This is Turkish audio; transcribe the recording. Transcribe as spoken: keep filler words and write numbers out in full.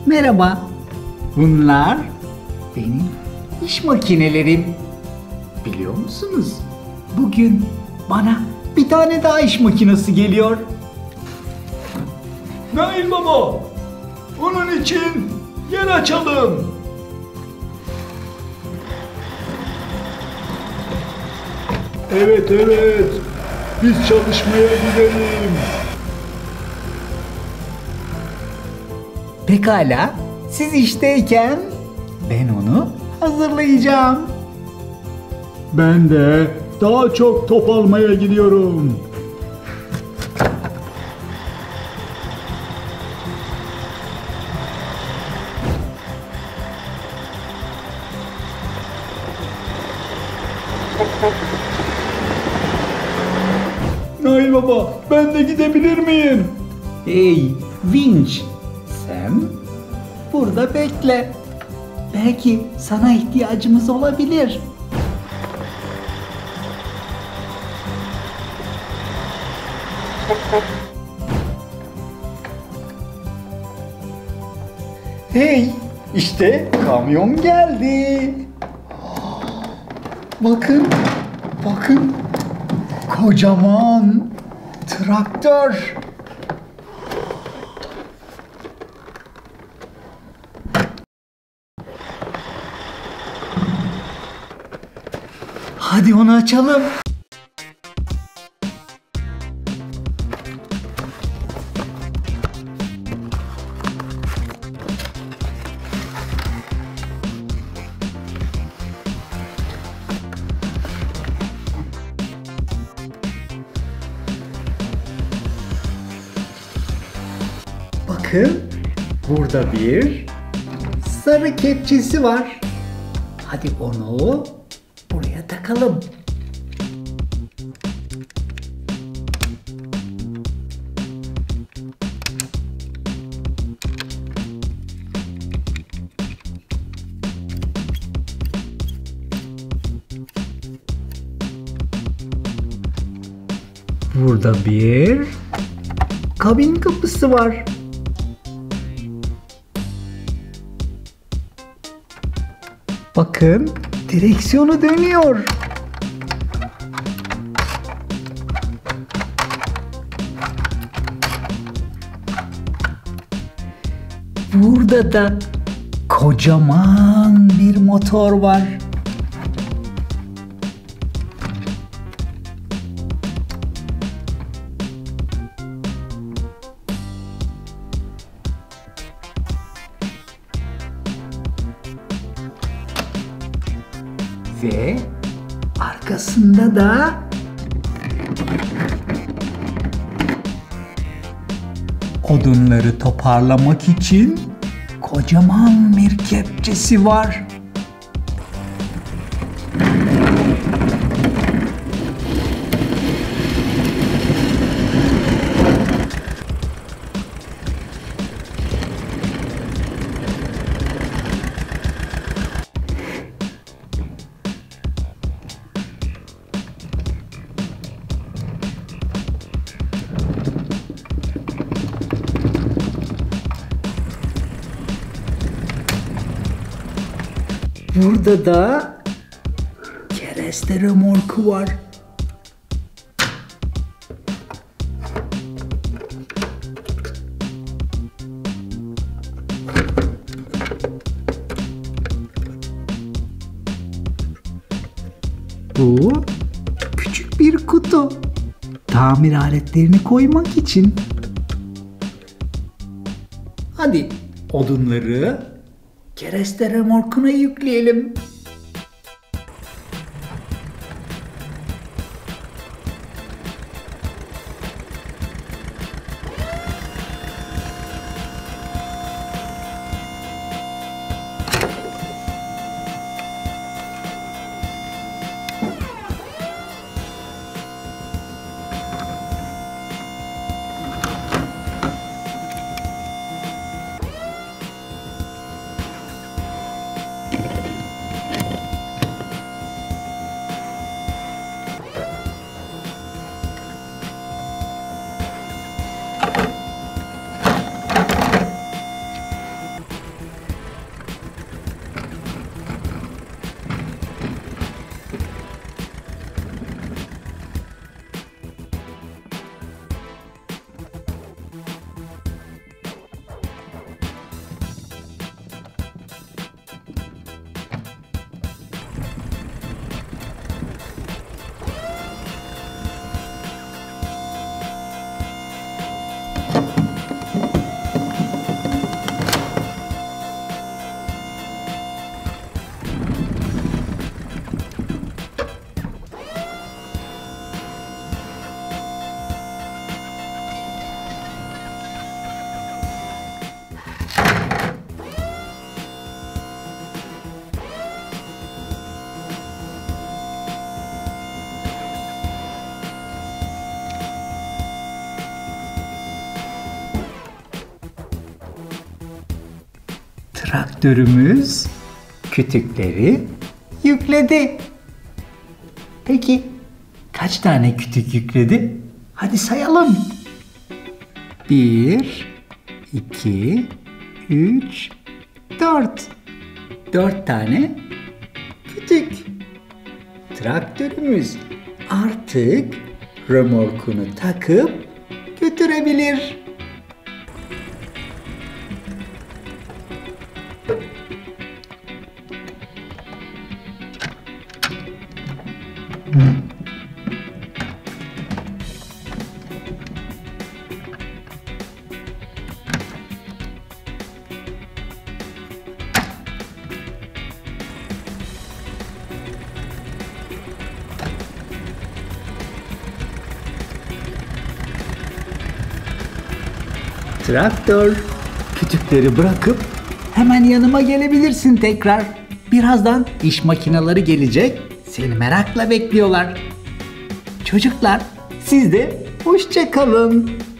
Merhaba. Bunlar benim iş makinelerim. Biliyor musunuz? Bugün bana bir tane daha iş makinesi geliyor. Nail Baba, onun için yer açalım. Evet evet, biz çalışmaya gidelim. Pekala, siz işteyken ben onu hazırlayacağım. Ben de daha çok top almaya gidiyorum. Nail Baba, ben de gidebilir miyim? Hey Vinç, sen burada bekle. Belki sana ihtiyacımız olabilir. Hey, işte kamyon geldi. Bakın, bakın. Kocaman traktör. Hadi onu açalım. Bakın, burada bir sarı kepçesi var. Hadi onu buraya takalım. Burada bir kabin kapısı var. Bakın, direksiyonu dönüyor. Burada da kocaman bir motor var. Ve arkasında da odunları toparlamak için kocaman bir kepçesi var. Burada da kereste römorku var. Bu küçük bir kutu. Tamir aletlerini koymak için. Hadi odunları kereste römorkuna yükleyelim. Traktörümüz kütükleri yükledi. Peki kaç tane kütük yükledi? Hadi sayalım. Bir, iki, üç, dört. Dört tane kütük. Traktörümüz artık römorkunu takıp götürebilir. Traktör, kütükleri bırakıp hemen yanıma gelebilirsin tekrar. Birazdan iş makineleri gelecek, seni merakla bekliyorlar. Çocuklar, siz de hoşça kalın.